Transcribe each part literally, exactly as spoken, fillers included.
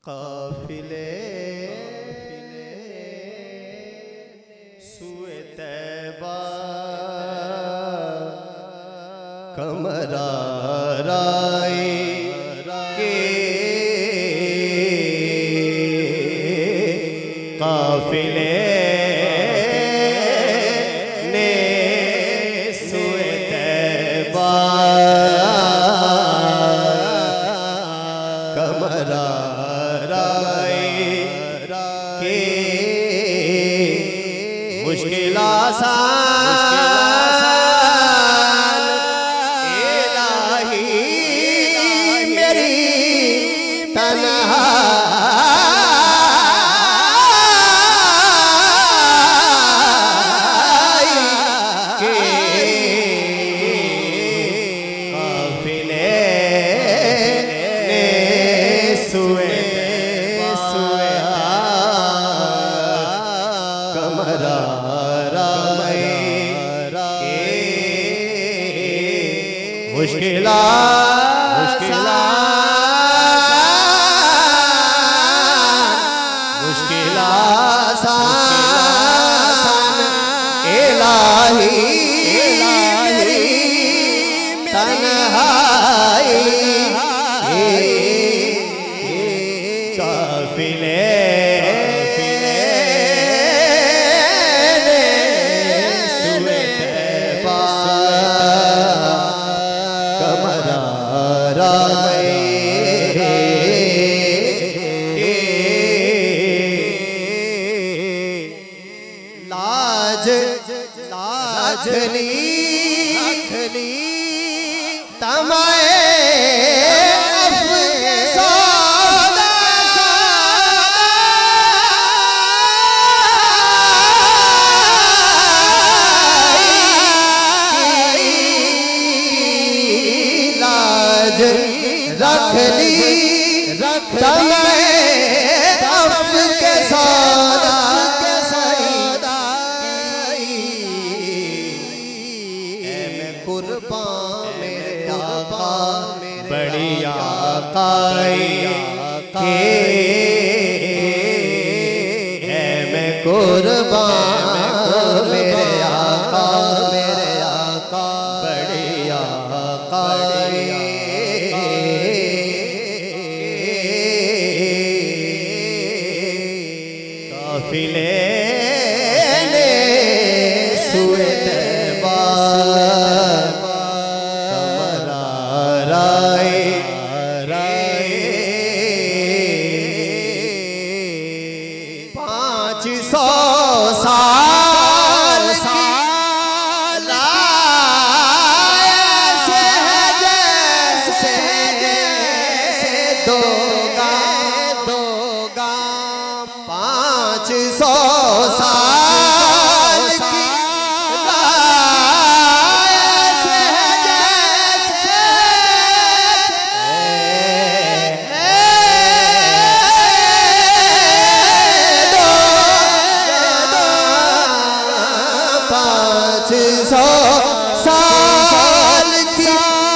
काफिले सुए तैबा कमराराई के काफिले ने सुए तैबा कमराराई के मुश्किल आसान इलाही मेरी तन्हाई के काफिले ने सुए सुए कमरा मुश्किल मुश्किल मुश्किल आसान इलाही मेरी तन्हाई काफिले लाज लाजनी लाजनी तमाए अफ़सादा लाज रख ली तमाए अफ़ के सौदा कुर्बान मेरे आका बड़ी आकाई के है मैं कुर्बान मेरे आका मेरे आका बड़ी आकाई काफिले ने सुए तैबा पाँच सौ साल साल ऐसे है जैसे जैसे दो गाम दो गाम पाँच सौ साल की ऐसे है जैसे पाँच सौ साल की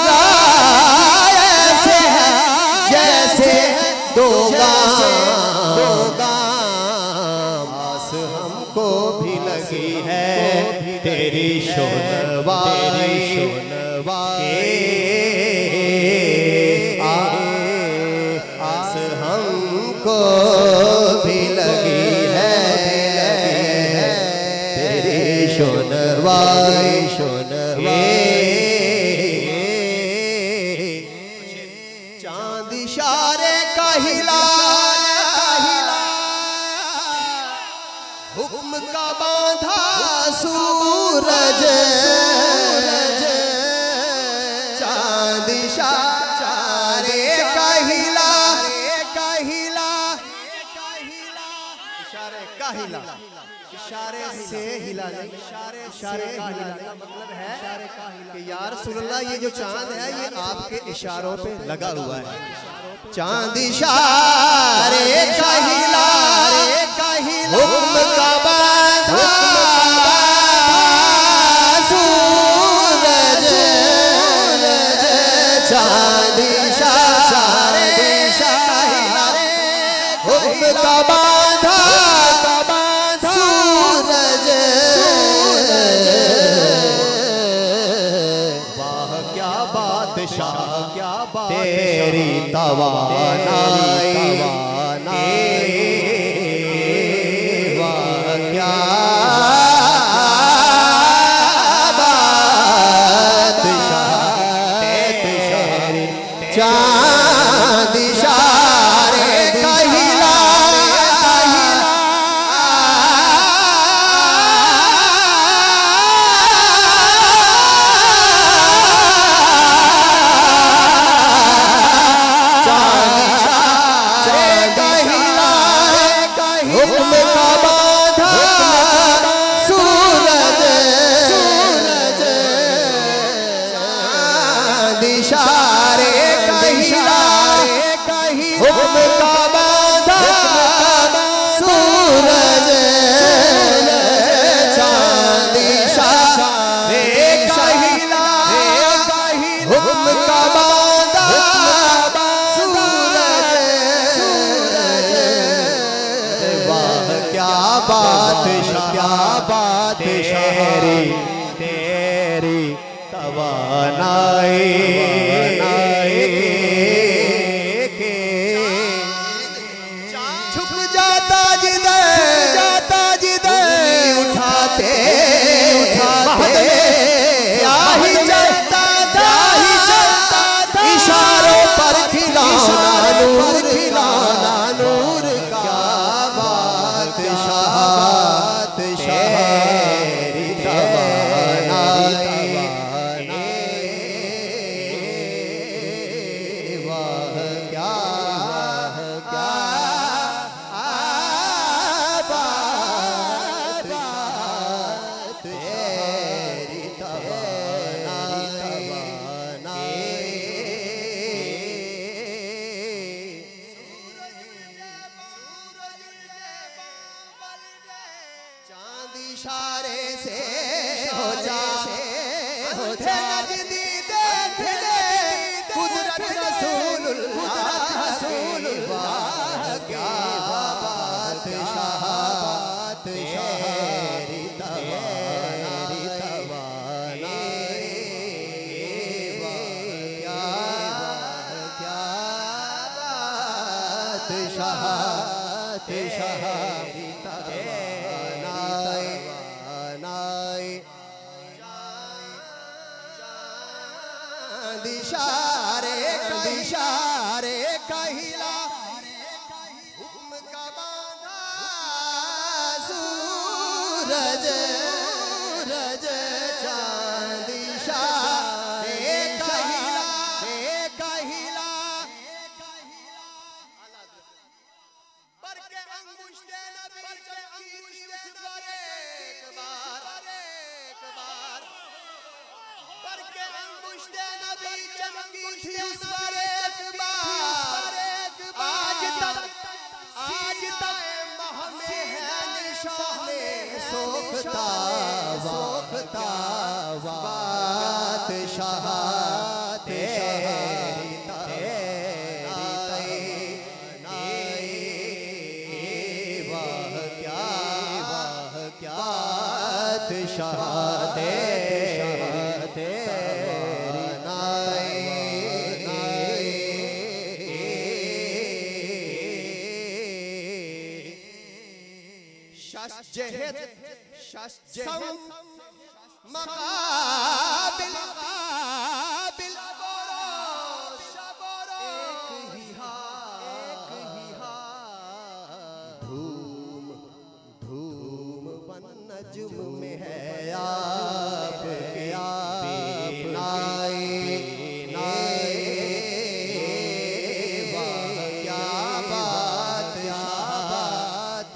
ऐसे है जैसे दो गाम आस हमको भी लगी है तेरी शोनवा तेरी शोनवा आस हमको भी लगी है तेरी शोनवाई शोनवाई चांद इशारे का हिला हुक्म का बांधा सूरज चांद इशारे का हिला का हिला इशारे का हिला इशारे से हिला इशारे इशारे का हिला का मतलब है कि या रसूल अल्लाह ये जो चांद है ये आपके इशारों पे लगा हुआ है चांद इशारे का हिला हुक्म का बांधा सूरज चांद इशारे हुक्म का बांधा सूरज, वाह क्या बादशाह क्या तेरी तवानाई, वाह क्या चांद इशारे का हिला, चांद इशारे का हिला, हुक्म का बांधा सूरज, चांद इशारे हुक्म का बांधा सूरज, चांद इशारे का हिला, हुक्म का बांधा सूरज, वाह क्या बात क्या बात तेरी तेरी तवानाई, जाता जिधर उठाते उठाते क्या ही चलता था, इशारों पर खिलाना नूर, खिलाना नूर का बादशाह तेरी तवानाई, वाह क्या क्या इशारे से हो जा हो जा नजदी देख ले कुदरत रसूलुल्लाह, वाह क्या बादशाह तेरी तवानाई, वाह क्या बादशाह तेरी इशारे इशारे का हिला, हुक्म का बांधा सूरज, सूरज, चांद इशारे का हिला, का हिला, पर के अंगुष्ठे नबी चमकी थी उस पर एक बार, एक बार, पर के अंगुष्ठे नबी चमकी थी उस पर एक बार, आज तक आज तक मह में है निशाने सोखता सोखता बादशाह तेरी तवानाई, वाह क्या वाह क्या बादशाह जहद सम मकाबिल मकाबिल एक ही हाल, धूम धूम बन नज्म में है आप आप नाई, नाई, वाह क्या बात बात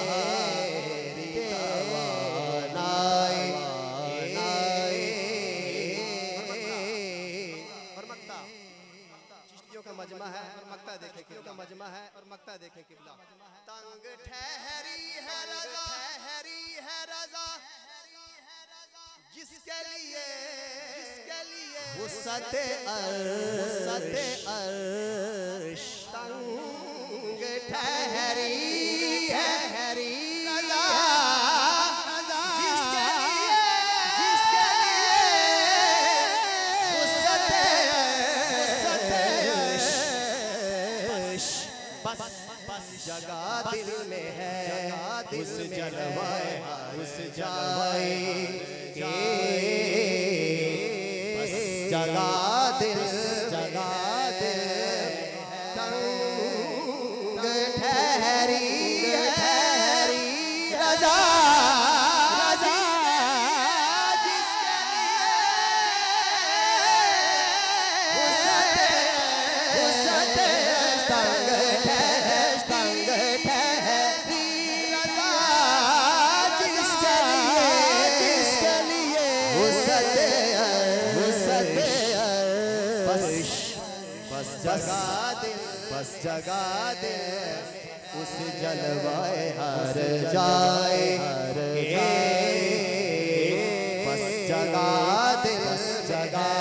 मजमा है और मक्ता देखे क्यों का मजमा है और मक्ता देखे किबला, तंग ठहरी है रज़ा, ठहरी है रज़ा जिसके लिए जिसके लिए वुसअते अर्श, वुसअते अर्श, तंग ठहरी बस बस जगह दिल में है उस जलवाए उस जलवाए के बस जगह दिल जगह दिल तंग ठहरी ठहरी रजा जगा दे बस जगा दे उस जलवाए हर जाए हर जाए बस जगा दे बस जगा